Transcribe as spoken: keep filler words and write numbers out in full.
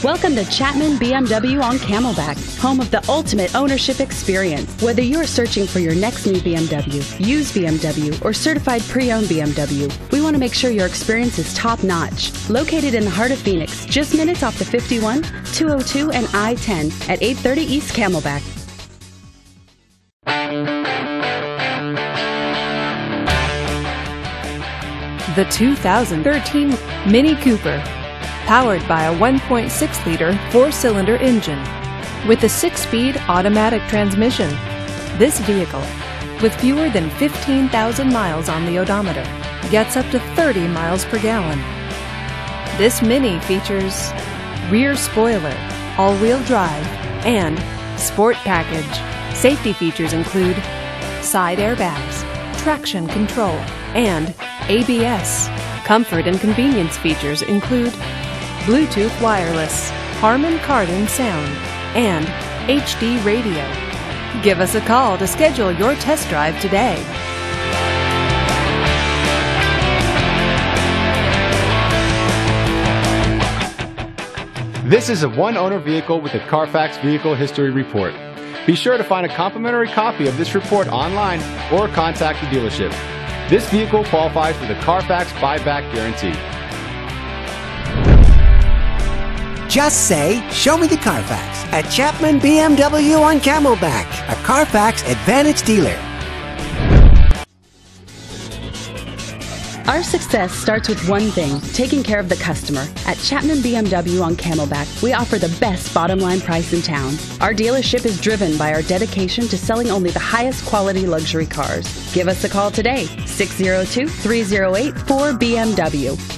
Welcome to Chapman B M W on Camelback, home of the ultimate ownership experience. Whether you're searching for your next new B M W, used B M W, or certified pre-owned B M W, we want to make sure your experience is top-notch. Located in the heart of Phoenix, just minutes off the fifty-one, two oh two, and I ten at eight thirty East Camelback. The two thousand thirteen Mini Cooper, powered by a one point six liter four-cylinder engine with a six-speed automatic transmission. This vehicle, with fewer than fifteen thousand miles on the odometer, gets up to thirty miles per gallon. This Mini features rear spoiler, all-wheel drive, and sport package. Safety features include side airbags, traction control, and A B S. Comfort and convenience features include Bluetooth wireless, Harman Kardon sound, and H D radio. Give us a call to schedule your test drive today. This is a one-owner vehicle with a Carfax Vehicle History Report. Be sure to find a complimentary copy of this report online or contact the dealership. This vehicle qualifies for the Carfax Buyback Guarantee. Just say, "Show me the Carfax" at Chapman B M W on Camelback, a Carfax Advantage dealer. Our success starts with one thing, taking care of the customer. At Chapman B M W on Camelback, we offer the best bottom line price in town. Our dealership is driven by our dedication to selling only the highest quality luxury cars. Give us a call today, six oh two, three oh eight, four B M W.